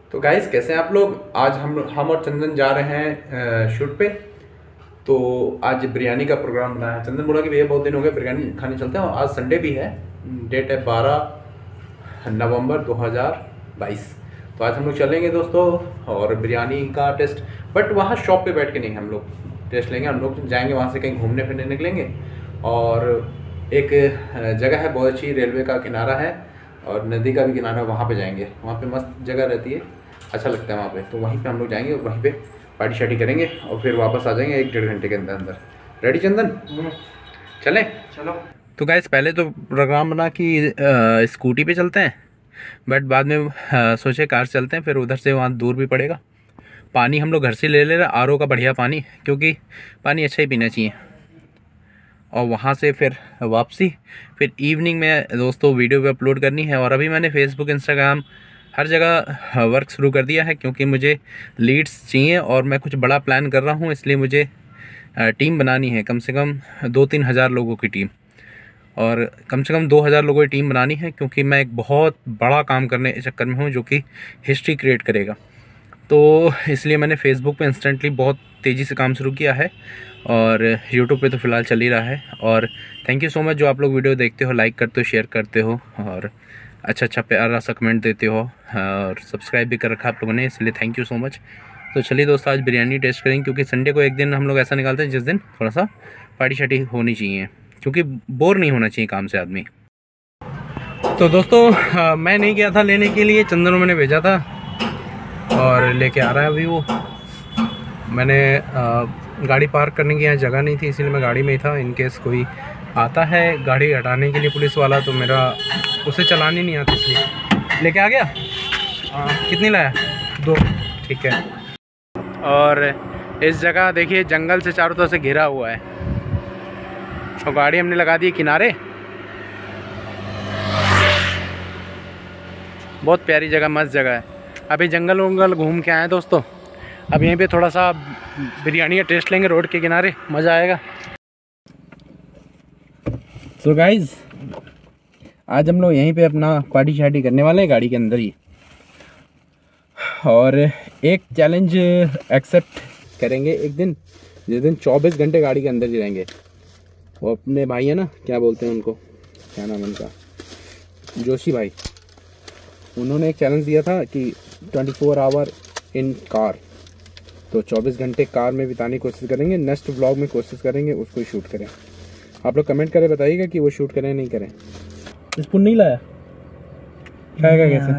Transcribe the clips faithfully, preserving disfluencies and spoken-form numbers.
तो गाइस कैसे हैं आप लोग। आज हम हम और चंदन जा रहे हैं शूट पे। तो आज बिरयानी का प्रोग्राम बना है। चंदन बोला कि भैया बहुत दिन हो गए बिरयानी खाने चलते हैं। आज संडे भी है, डेट है बारह नवंबर दो हज़ार बाईस। तो आज हम लोग चलेंगे दोस्तों और बिरयानी का टेस्ट, बट वहाँ शॉप पे बैठ के नहीं हम लोग टेस्ट लेंगे। हम लोग जाएंगे वहाँ से कहीं घूमने फिरने निकलेंगे। और एक जगह है बहुत अच्छी, रेलवे का किनारा है और नदी का भी किनारा, वहाँ पे जाएंगे। वहाँ पे मस्त जगह रहती है, अच्छा लगता है वहाँ पे। तो वहीं पे हम लोग जाएंगे और वहीं पे पार्टी शार्टी करेंगे और फिर वापस आ जाएंगे एक डेढ़ घंटे के अंदर अंदर। रेडी चंदन? चलें? चलो। तो गाइस पहले तो प्रोग्राम बना कि स्कूटी पे चलते हैं, बट बाद में आ, सोचे कार से चलते हैं, फिर उधर से वहाँ दूर भी पड़ेगा। पानी हम लोग घर से ले ले रहे, आर ओ का बढ़िया पानी, क्योंकि पानी अच्छा ही पीना चाहिए। और वहाँ से फिर वापसी, फिर इवनिंग में दोस्तों वीडियो भी अपलोड करनी है। और अभी मैंने फेसबुक, इंस्टाग्राम, हर जगह वर्क शुरू कर दिया है, क्योंकि मुझे लीड्स चाहिए और मैं कुछ बड़ा प्लान कर रहा हूँ। इसलिए मुझे टीम बनानी है, कम से कम दो तीन हज़ार लोगों की टीम, और कम से कम दो हज़ार लोगों की टीम बनानी है, क्योंकि मैं एक बहुत बड़ा काम करने के चक्कर में हूँ जो कि हिस्ट्री क्रिएट करेगा। तो इसलिए मैंने फेसबुक पे इंस्टेंटली बहुत तेज़ी से काम शुरू किया है, और यूट्यूब पे तो फ़िलहाल चल ही रहा है। और थैंक यू सो मच जो आप लोग वीडियो देखते हो, लाइक करते हो, शेयर करते हो और अच्छा अच्छा प्यारा सा कमेंट देते हो, और सब्सक्राइब भी कर रखा आप लोगों ने, इसलिए थैंक यू सो मच। तो चलिए दोस्तों आज बिरयानी टेस्ट करेंगे, क्योंकि संडे को एक दिन हम लोग ऐसा निकालते हैं जिस दिन थोड़ा सा पार्टी शार्टी होनी चाहिए, क्योंकि बोर नहीं होना चाहिए काम से आदमी। तो दोस्तों आ, मैं नहीं गया था लेने के लिए, चंदन मैंने भेजा था और लेके आ रहा है अभी वो। मैंने आ, गाड़ी पार्क करने की यहाँ जगह नहीं थी, इसीलिए मैं गाड़ी में ही था। इनकेस कोई आता है गाड़ी हटाने के लिए पुलिस वाला, तो मेरा उसे चलानी नहीं आती, इसलिए लेके आ गया। आ, कितनी लाया? दो, ठीक है। और इस जगह देखिए जंगल से चारों तरफ से घिरा हुआ है, और गाड़ी हमने लगा दी किनारे। बहुत प्यारी जगह, मस्त जगह है। अभी जंगल वंगल घूम के आए दोस्तों, अब यहीं पे थोड़ा सा बिरयानी का टेस्ट लेंगे रोड के किनारे, मज़ा आएगा। सो गाइज आज हम लोग यहीं पे अपना पार्टी शार्टी करने वाले हैं, गाड़ी के अंदर ही। और एक चैलेंज एक्सेप्ट करेंगे एक दिन, जिस दिन चौबीस घंटे गाड़ी के अंदर ही रहेंगे। वो अपने भाई है ना, क्या बोलते हैं उनको, क्या नाम है उनका, जोशी भाई, उन्होंने एक चैलेंज दिया था कि चौबीस आवर इन कार। तो चौबीस घंटे कार में बिताने की कोशिश करेंगे। नेक्स्ट व्लॉग में कोशिश करेंगे उसको शूट करें। आप लोग कमेंट करें, बताइएगा कि वो शूट करें नहीं करें। स्पून नहीं लाया, खाएगा कैसे?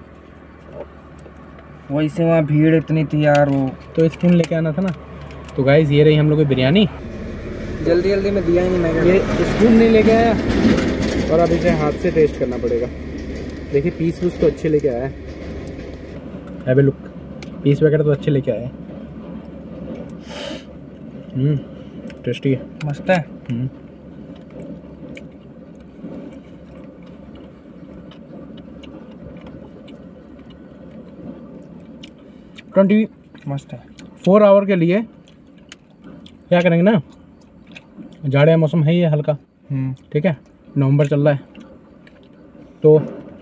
वैसे वहाँ भीड़ इतनी थी यार, वो तो स्पून लेके आना था ना। तो गाइस ये रही हम लोग की बिरयानी। जल्दी जल्दी में दिया ही नहीं मैं, ये स्पून नहीं लेके आया और अब इसे हाथ से टेस्ट करना पड़ेगा। देखिए पीस वूस तो अच्छे लेके आया है, अबे लुक, पीस वगैरह तो अच्छे लेके आए हैं। हम्म टेस्टी है, मस्त है। हम्म ट्वेंटी मस्त है। फोर आवर के लिए क्या करेंगे ना, जाड़े मौसम है ये हल्का, ठीक है, नवंबर चल रहा है, तो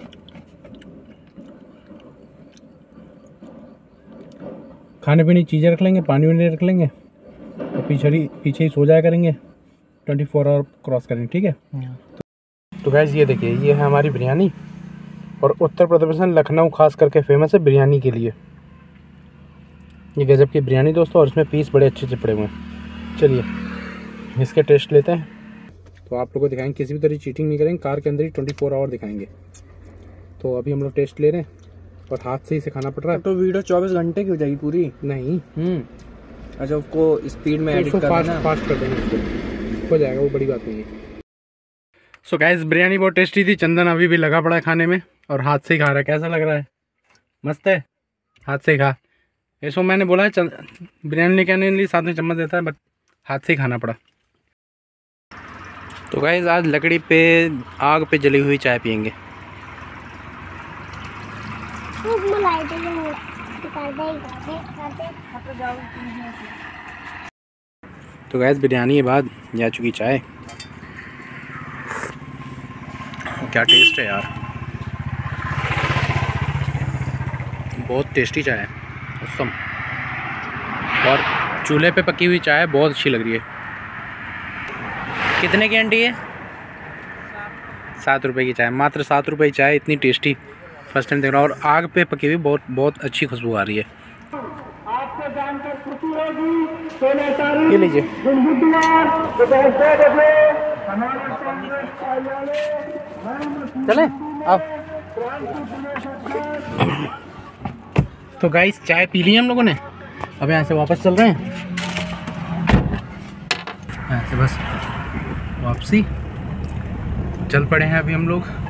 खाने पीने की चीज़ें रख लेंगे, पानी वानी रख लेंगे, और पीछे ही पीछे ही सो जाया करेंगे, ट्वेंटी फोर आवर क्रॉस करेंगे, ठीक है। तो गैस ये देखिए, ये है हमारी बिरयानी, और उत्तर प्रदेश में लखनऊ खास करके फेमस है बिरयानी के लिए। ये गजब की बिरयानी दोस्तों, और इसमें पीस बड़े अच्छे से पड़े हुए हैं। चलिए इसके टेस्ट लेते हैं। तो आप लोगों को दिखाएंगे, किसी भी तरह चीटिंग नहीं करेंगे, कार के अंदर ही ट्वेंटी फोर आवर दिखाएंगे। तो अभी हम लोग टेस्ट ले रहे हैं, और हाथ से ही सिखाना पड़ रहा है। तो वीडियो चौबीस घंटे की हो जाएगी पूरी? नहीं, हम्म अच्छा, उसको स्पीड में एडिट कर फास्ट देना, फास्ट कर देंगे, उसको हो जाएगा, वो बड़ी बात नहीं है। सो गाइस बिरयानी बहुत टेस्टी थी। चंदन अभी भी लगा पड़ा है खाने में, और हाथ से ही खा रहा है। कैसा लग रहा है? मस्त है, हाथ से ही खा। ऐसो मैंने बोला है बिरयानी लेके आने के लिए साथ में चम्मच देता है, बट हाथ से ही खाना पड़ा। तो गाइस आज लकड़ी पे, आग पे जली हुई चाय पियेंगे। तो गाइस बिरयानी के बाद जा चुकी चाय। क्या टेस्ट है यार, बहुत टेस्टी चाय है, औसम। और चूल्हे पे पकी हुई चाय बहुत अच्छी लग रही है। कितने की आंटी है? सात रुपए की चाय, मात्र सात रुपए की चाय, इतनी टेस्टी फर्स्ट टाइम देख रहा हूँ। और आग पे पकी हुई बहुत बहुत अच्छी खुशबू आ रही है। ये लीजिए। चले अब। तो गाइस चाय पी ली हम लोगों ने, अब यहाँ से वापस चल रहे हैं। यहाँ से बस वापसी चल पड़े हैं अभी हम लोग।